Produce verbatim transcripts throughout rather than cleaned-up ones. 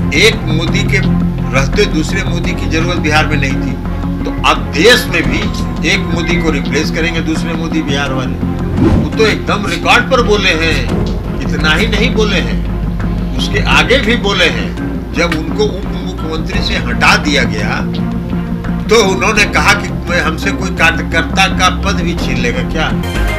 एक मोदी के रहते दूसरे मोदी की जरूरत बिहार में नहीं थी, तो अब देश में भी एक मोदी को रिप्लेस करेंगे दूसरे मोदी बिहार वाले। वो तो एकदम रिकॉर्ड पर बोले हैं, इतना ही नहीं बोले हैं, उसके आगे भी बोले हैं। जब उनको उप मुख्यमंत्री से हटा दिया गया तो उन्होंने कहा कि हमसे कोई कार्यकर्ता का पद भी छीन लेगा क्या।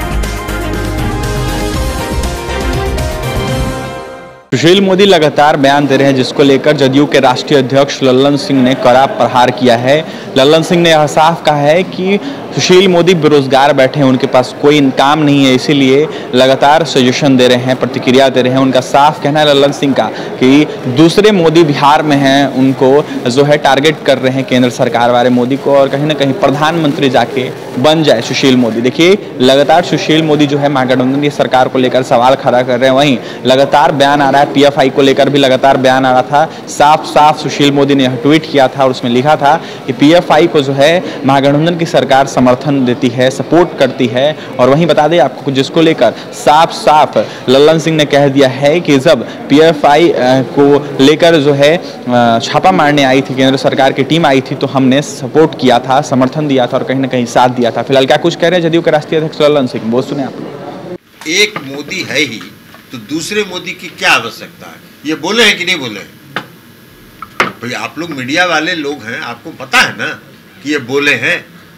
सुशील मोदी लगातार बयान दे रहे हैं, जिसको लेकर जदयू के राष्ट्रीय अध्यक्ष लल्लन सिंह ने कड़ा प्रहार किया है। लल्लन सिंह ने यह साफ कहा है कि सुशील मोदी बेरोजगार बैठे हैं, उनके पास कोई काम नहीं है, इसीलिए लगातार सजेशन दे रहे हैं, प्रतिक्रिया दे रहे हैं। उनका साफ कहना है लल्लन सिंह का कि दूसरे मोदी बिहार में हैं, उनको जो है टारगेट कर रहे हैं केंद्र सरकार वाले मोदी को, और कहीं ना कहीं प्रधानमंत्री जाके बन जाए सुशील मोदी। देखिए लगातार सुशील मोदी जो है महागठबंधन की सरकार को लेकर सवाल खड़ा कर रहे हैं। वहीं लगातार बयान आ रहा है, पीएफआई को लेकर भी लगातार बयान आ रहा था। साफ साफ सुशील मोदी ने ट्वीट किया था और उसमें लिखा था कि पीएफआई को जो है महागठबंधन की सरकार समर्थन देती है, सपोर्ट करती है। और वहीं बता दें आपको, जिसको लेकर साफ साफ लल्लन सिंह ने कह दिया है कि जब पीएफआई को लेकर जो है छापा मारने आई थी केंद्र सरकार की टीम आई थी, तो हमने सपोर्ट किया था, समर्थन दिया था और कहीं ना कहीं साथ दिया था। फिलहाल क्या कुछ कह रहे हैं जदयू के राष्ट्रीय अध्यक्ष लल्लन सिंह, वो सुने आप। एक मोदी है ही तो दूसरे मोदी की क्या आवश्यकता है, ये बोले हैं कि नहीं बोले हैं? भाई आप लोग मीडिया वाले लोग हैं, आपको पता है ना कि ये बोले हैं।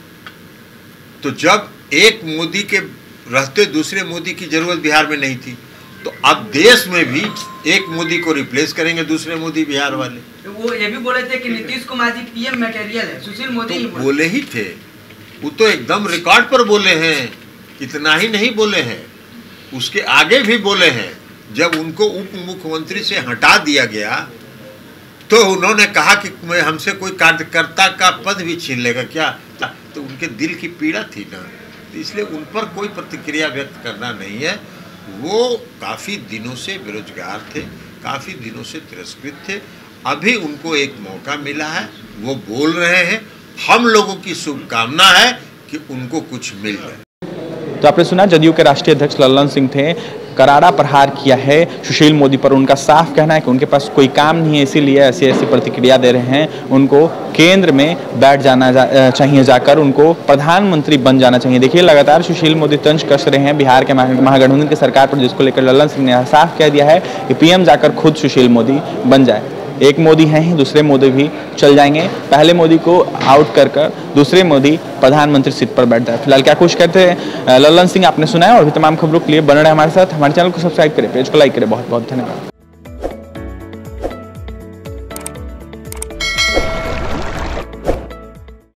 तो जब एक मोदी के रहते दूसरे मोदी की जरूरत बिहार में नहीं थी, तो अब देश में भी एक मोदी को रिप्लेस करेंगे दूसरे मोदी बिहार वाले। तो वो ये भी बोले थे कि नीतीश कुमार जी पीएम मटेरियल है, सुशील मोदी तो बोले ही थे, वो तो एकदम रिकॉर्ड पर बोले हैं, इतना ही नहीं बोले हैं, उसके आगे भी बोले हैं। जब उनको उप मुख्यमंत्री से हटा दिया गया तो उन्होंने कहा कि हमसे कोई कार्यकर्ता का पद भी छीन लेगा क्या। तो उनके दिल की पीड़ा थी ना, तो इसलिए उन पर कोई प्रतिक्रिया व्यक्त करना नहीं है। वो काफ़ी दिनों से बेरोजगार थे, काफ़ी दिनों से तिरस्कृत थे, अभी उनको एक मौका मिला है, वो बोल रहे हैं। हम लोगों की शुभकामना है कि उनको कुछ मिल जाए। तो आपने सुना जदयू के राष्ट्रीय अध्यक्ष लल्लन सिंह थे, करारा प्रहार किया है सुशील मोदी पर। उनका साफ कहना है कि उनके पास कोई काम नहीं है, इसीलिए ऐसी ऐसी प्रतिक्रिया दे रहे हैं। उनको केंद्र में बैठ जाना जा, चाहिए, जाकर उनको प्रधानमंत्री बन जाना चाहिए। देखिए लगातार सुशील मोदी तंज कस रहे हैं बिहार के महागठबंधन की सरकार पर, जिसको लेकर लल्लन सिंह ने साफ कह दिया है कि पीएम जाकर खुद सुशील मोदी बन जाए। एक मोदी हैं ही, दूसरे मोदी भी चल जाएंगे। पहले मोदी को आउट कर कर दूसरे मोदी प्रधानमंत्री सीट पर बैठ जाए। फिलहाल क्या कुछ कहते हैं लल्लन सिंह आपने सुना है। और भी तमाम खबरों के लिए बने रहे हमारे साथ। हमारे चैनल को सब्सक्राइब करें, पेज को लाइक करें। बहुत बहुत धन्यवाद।